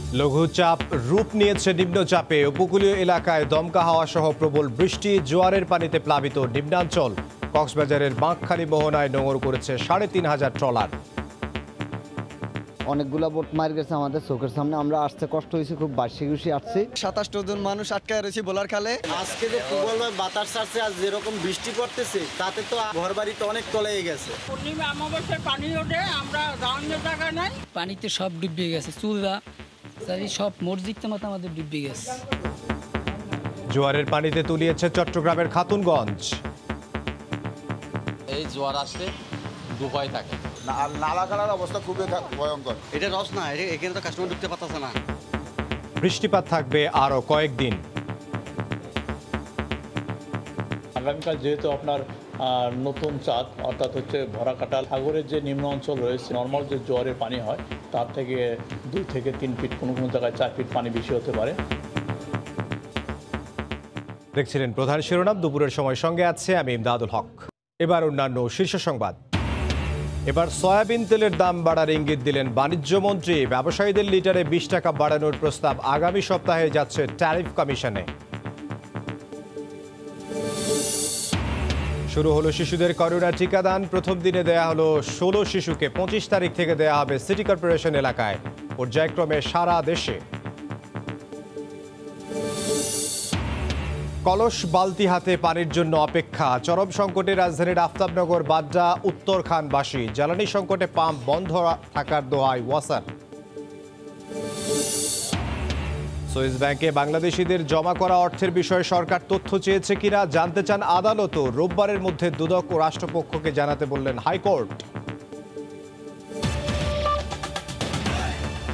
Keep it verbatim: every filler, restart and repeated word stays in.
লঘুচাপ রূপ নিয়েছে নিম্নচাপে। উপকূলীয় এলাকায় দমকা হাওয়া সহ প্রবল বৃষ্টি, জোয়ারের পানিতে প্লাবিত নিম্নাঞ্চল। কক্সবাজারের বাঁকখালী মোহনায় নোঙর করেছে সাড়ে তিন হাজার ট্রলার। অনেকগুলা বোট মার গেছে আমাদের চোখের সামনে, আমরা আসতে কষ্ট হয়েছে, খুব বাসি ঘুষি আসছি। সাতাশটা জন মানুষ আটকায় রয়েছে বলার খালে। আজকে যে প্রবল বাতাস ছাড়ছে, আজ যেরকম বৃষ্টি পড়তেছে, তাতে তো ঘর বাড়িতে অনেক তলে গেছে। পূর্ণিমা অমাবস্যায় পানি ওঠে, আমরা দাঁড়ানোর জায়গা নাই, পানিতে সব ডুবে গেছে, চুলা সব মসজিদটা মতো আমাদের ডুবে গেছে। জোয়ারের পানিতে তলিয়েছে চট্টগ্রামের খাতুনগঞ্জ। এই জোয়ার আসলে দুপাই থাকে, নালাকালার অবস্থা খুবই ভয়ঙ্কর। এটা রস না, এখানে তো কাস্টমার ঢুকতে পারতেছে না। বৃষ্টিপাত থাকবে আরো কয়েকদিন। আগামীকাল যেহেতু আপনার নতুন চাঁদ অর্থাৎ হচ্ছে ভরা কাটাল সাগরের যে নিম্ন অঞ্চল রয়েছে, নর্মাল যে জোয়ারের পানি হয় তার থেকে দুই থেকে তিন ফিট, কোনো কোনো জায়গায় চার ফিট পানি বেশি হতে পারে। দেখছিলেন প্রধান শিরোনাম, দুপুরের সময় সঙ্গে আছে আমি ইমদাদুল হক। এবার অন্যান্য শীর্ষ সংবাদ। এবার সয়াবিন তেলের দাম বাড়ার ইঙ্গিত দিলেন বাণিজ্য মন্ত্রী। ব্যবসায়ীদের লিটারে বিশ টাকা বাড়ানোর প্রস্তাব আগামী সপ্তাহে যাচ্ছে ট্যারিফ কমিশনে। শুরু হলো শিশুদের করোনা টিকাদান। প্রথম দিনে দেয়া হলো ষোলো শিশুকে, পঁচিশ তারিখ থেকে দেয়া হবে সিটি কর্পোরেশন এলাকায়, পর্যায়ক্রমে সারা দেশে। কলস বালতি হাতে পানির জন্য অপেক্ষা। চরম সংকটে রাজধানীর আফতাবনগর বাড্ডা উত্তরখানবাসী। জ্বালানি সংকটে পাম্প বন্ধ থাকার দোহাই ওয়াসার। সুইস ব্যাংকে বাংলাদেশিদের জমা করা অর্থের বিষয়ে সরকার তথ্য চেয়েছে কিনা জানতে চান আদালতও। রোববারের মধ্যে দুদক ও রাষ্ট্রপক্ষকে জানাতে বললেন হাইকোর্ট।